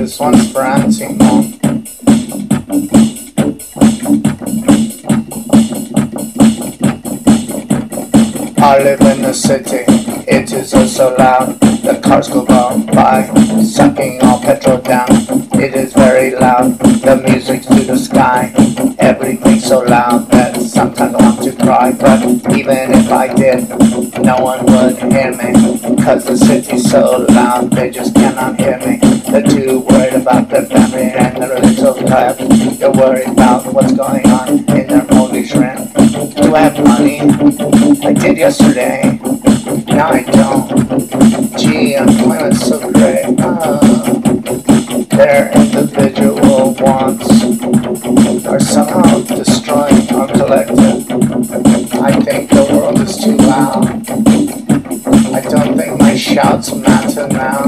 This one's for Auntie Mom. I live in the city, it is oh so loud. The cars go by, sucking all petrol down. It is very loud, the music's to the sky. Everything's so loud that sometimes I want to cry. But even if I did, no one would hear me, cause the city's so loud, they just cannot hear me. They're too worried about their family and their little crap. They're worried about what's going on in their mortgage rent. Do I have money? I did yesterday. Now I don't. Gee, unemployment's so great. Their individual wants are somehow destroying our collective. I think the world is too loud. I don't think my shouts matter now.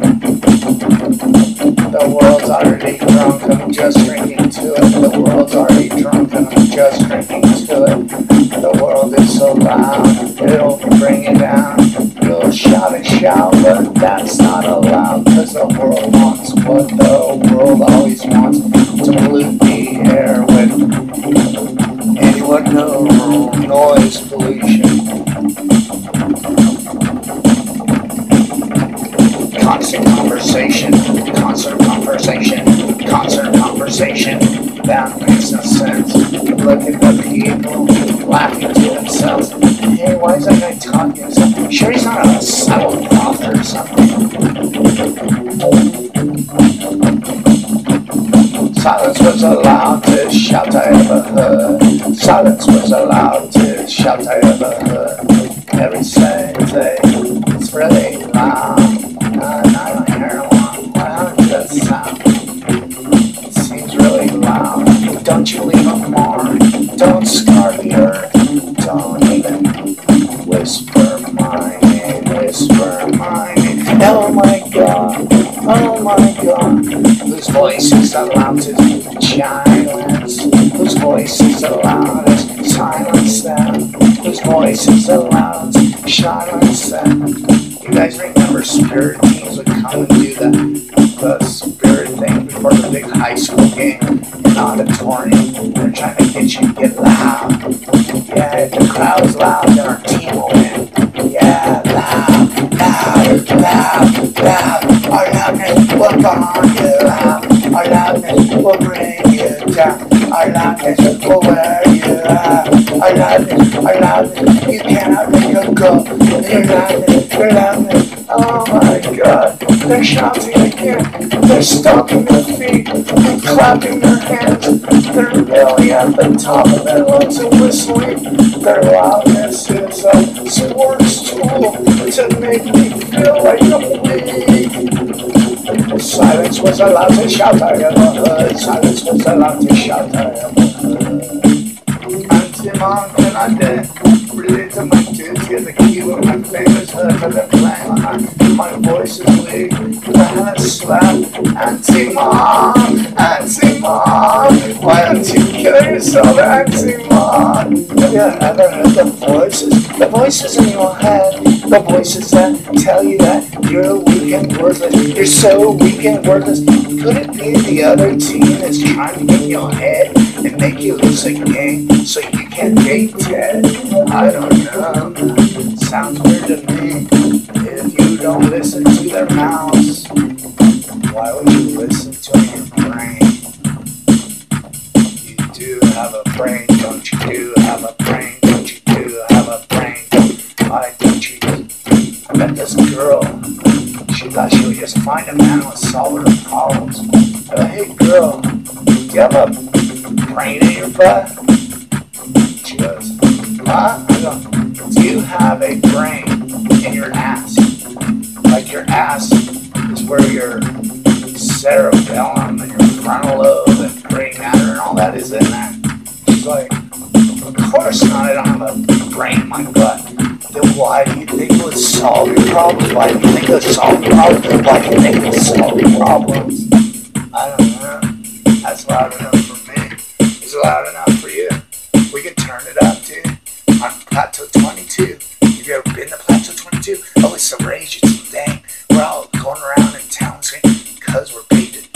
The world's already drunk, I'm just drinking to it. The world's already drunk and I'm just drinking to it. The world is so loud, it'll bring you down. You'll shout and shout, but that's not allowed. Cause the world wants what the world always wants. To pollute the air with anyone no noise pollution. Constant conversation, that makes no sense. Look at the people laughing to themselves. Hey, why is that guy talking? Sure he's not a psychopath or something. Silence was allowed to shout I ever heard. Silence was allowed to shout I ever heard. Every Saturday, it's really loud. I don't hear one. How does that sound? It seems really loud. Don't you leave a mark. Don't scar the earth. Don't even whisper my name. Whisper my name. Oh my God. Oh my God. Whose voice is the loudest? Silence. Whose voice is the loudest? Silence them. Whose voice is the loudest? Silence them. You guys remember spirit teams would come and do the spirit thing before the big high school game in the auditorium? They're trying to get you to get loud. Yeah, if the crowd's loud, then our team will win. Yeah, loud, loud, loud, loud. Our loudness will bond you out. Our loudness will bring you down. Our loudness will wear you out. Our loudness, you cannot make a go. Your loudness, oh my God. They're shouting again. They're stomping their feet. They're clapping their hands. They're really at the top of their lungs and whistling. Their loudness is a sports tool to make me feel like I'm weak. Silence was allowed to shout I ever heard. Silence was allowed to shout I ever heard. Auntie Mom, can I dare relate to my kids? Hear the key with my fingers hurt. I've been playing on my voice is weak. I haven't slept. Auntie Mom, why don't you kill yourself, Auntie Mom? Have you ever heard the voices? The voices in your head. The voices that tell you that you're weak and worthless. You're so weak and worthless. Could it be the other team is trying to get in your head and make you lose a game so you can date Ted? I don't know. Sounds weird to me. If you don't listen to their mouths, why would you listen to your brain? You do have a brain, don't you do have a brain? Don't you do have a brain? Why don't you? I met this girl. She thought she would just find a man with solve her problems. Hey girl, do you have a brain in your butt? She goes, huh? I go, do you have a brain in your ass? Like your ass is where your cerebellum and your frontal lobe and gray matter and all that is in there. She's like, of course not, I don't have a brain in my butt. Then why do you think it would solve your problems? Why do you think it would solve your problems? Why do you think it would solve your problems? I don't know. That's loud enough for me. Is it loud enough for you? We can turn it up, dude. On Plateau 22. Have you ever been to Plateau 22? Oh, it's the rage. It's the thing. We're all going around in town saying, because we're paid to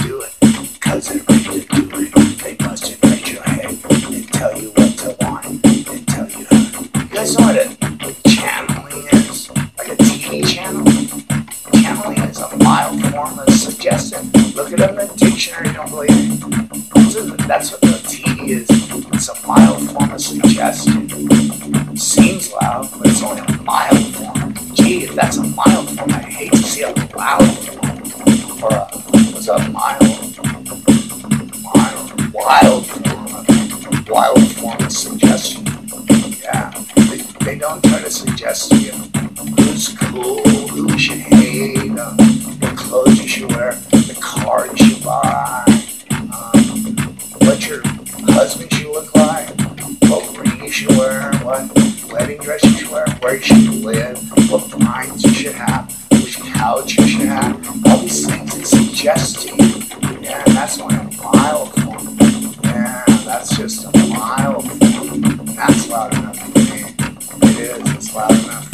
form of suggestion. Look it up in the dictionary, don't believe me. That's what the T is. It's a mild form of suggestion. It seems loud, but it's only a mild form. Gee, if that's a mild form, I hate to see a loud form. Or what's a wild form of suggestion. Yeah, they don't try to suggest to you who's cool, who you should hate, what clothes you should wear, the car you should buy, what your husband should look like, what ring you should wear, what wedding dress you should wear, where you should live, what blinds you should have, which couch you should have. All these things they suggest to you. Yeah, and that's only a mild form. Yeah, that's just a mild form. That's loud enough for me. It is. It's loud enough.